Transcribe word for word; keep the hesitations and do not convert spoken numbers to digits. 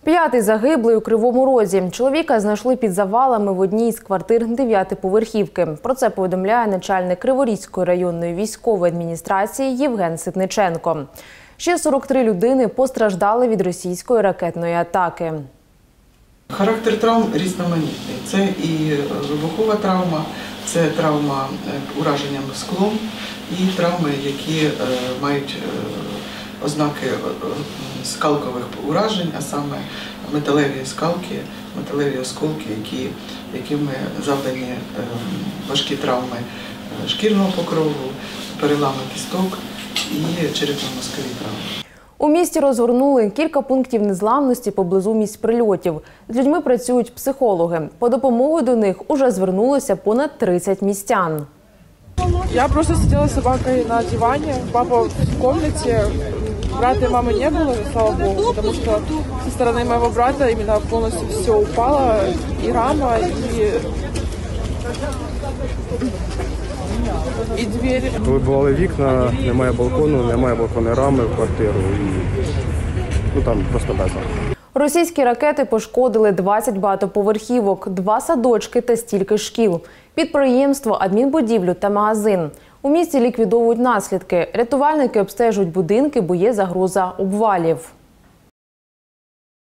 П'ятий загиблий у Кривому Розі. Чоловіка знайшли під завалами в одній з квартир дев'ятиповерхівки. Про це повідомляє начальник Криворізької районної військової адміністрації Євген Ситниченко. Ще сорок три людини постраждали від російської ракетної атаки. Характер травм різноманітний. Це і вибухова травма, це травма ураженням склом і травми, які мають ознаки скалкових уражень, а саме металеві скалки, металеві осколки, які, якими завдані важкі травми шкірного покрову, перелами кісток і черепно-мозкові травми. У місті розгорнули кілька пунктів незламності поблизу місць прильотів. З людьми працюють психологи. По допомогу до них уже звернулося понад тридцять містян. Я просто сидела с собакой на диване, папа в комнате, брата и мамы не было, слава богу, потому что со стороны моего брата именно полностью все упало, и рама, и, и дверь. Вибивали вікна, немає балкону, немає балконної рами в квартиру, і ну, там просто безлад. Російські ракети пошкодили двадцять багатоповерхівок, два садочки та стільки шкіл, підприємство, адмінбудівлю та магазин. У місті ліквідовують наслідки. Рятувальники обстежують будинки, бо є загроза обвалів.